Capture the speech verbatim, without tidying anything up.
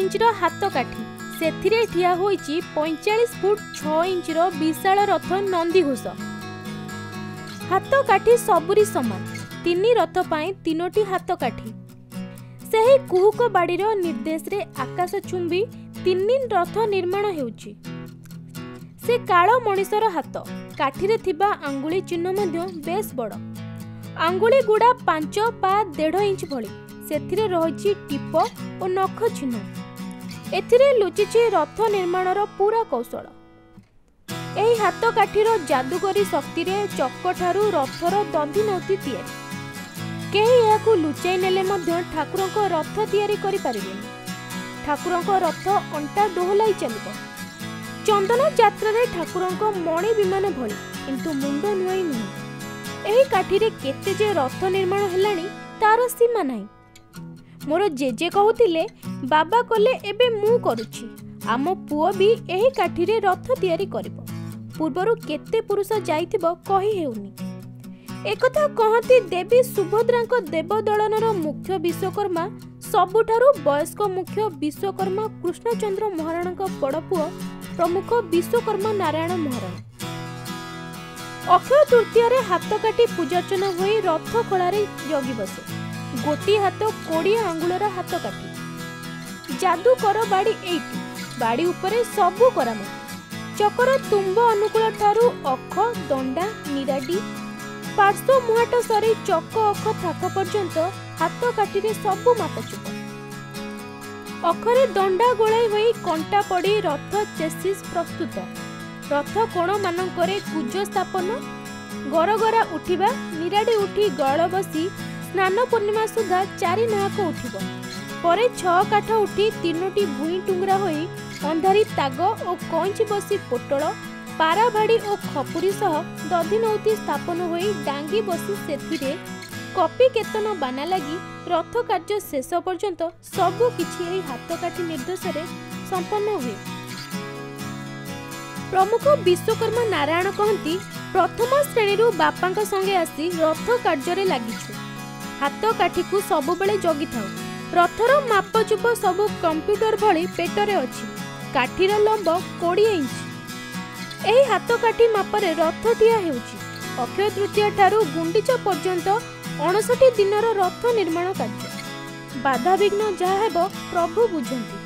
Inch हाथ काठी सेथिरे ठिया होईची पैंचाश फुट छह इंच विशाल रथ नंदीघोष। हाथ काठी सबुरी समान तीन रथ पाई तीनोटी हाथ काठी। सही कुहुक बाड़ीर निर्देश रे आकाश चुंबी तीन रथ निर्माण हेउची। से काळ मणिषर हाथ काठीरे थिबा आंगुली चिन्ह मध्य बेस बड़। आंगुली गुड़ा पांच पा देढ़ इंच भली सेथिरे रहिछि टिप और नख चिन्ह। एथिरे लुचिछि रथ निर्माणर पूरा कौशल। एही हाथ काठीर जादुकरी शक्ति रे चक्कठारु रथर दधिनौती तैयारी। केही एहाकु लुचाई नेले मध्य ठाकुरଙ୍କ रथ तैयारी करि पारिबेनि। ठाकुरଙ୍କ रथ अंटा दोहलाई चलिबो। चंदन यात्रा रे ठाकुरଙ୍କ मणि विमान भली किंतु मुंड नुआई नुह। एही काठीरे केते जे रथ निर्माण हेलानी तार सीमा नाही। मोर जेजे कहूतिले बाबा कले एबे मु करूछि। आम पुओ भी एही काठीरे रथ तैयारी करिबो। पूर्वरु केते पुरुष जाइथिबो कहि हेउनी। एकथा कहती देवी सुभद्रांक देवदलनर मुख्य विश्वकर्मा सबुठारु वयस्क मुख्य विश्वकर्मा कृष्णचंद्र महाराणा बड़पुओ प्रमुख विश्वकर्मा नारायण महाराणा। अक्षय तृतीय रे हाथ काटी पूजार्चना होई रथ खोलारे जगी बसे। गोटी हाथ कोड़े आंगुलर हाथ काटी। जादू कर बाड़ी एइटी बाड़ी उपरे सबु करामती। चकर तुम्ब अनुकूल ठारू अख दंडा निराडी पार्श्व मुहाट सरी चक अख थाक पर्यंत हाथ काटी सबु मापचुप। अखरे दंडा गोलाई होई कंटा पड़ी रथ चेसिस प्रस्तुत। रथ कोण मानकरे कुज स्थापन गरगरा उठिबा निराडी उठी गळ बसी स्नान पूर्णिमा सुधा चारि नाहक उठिब। परे छ काठ उठी तीनोटी भूई टुंगरा होई अंधारी ताग और कंची बसी पोटल पारा भाड़ी और खपुरी सह दधिनौती स्थापन होई डांगी बसी सेथिरे कपी केतन बाना लगी रथ कार्य शेष पर्यंत सबु किछि एही हाथ काठी निर्देश रे संपन्न हुए। प्रमुख विश्वकर्मा नारायण कहती प्रथम श्रेणी बापा संगे आसी रथ कार्य लागिछु। हाथ काठी को सबु बेले जगी थाउ। रथर मापचुप सबु कंप्यूटर भली पेटरे अछि। काठीर लंब बीस इंच। एही हाथ काठी मापरे रथ ठिया हेउछि। अक्षय तृतीय ठारू गुंडीचा पर्यंत उनसठ दिनर रथ निर्माण कार्य। बाधा विघ्न जहा हेबो प्रभु बुझंती।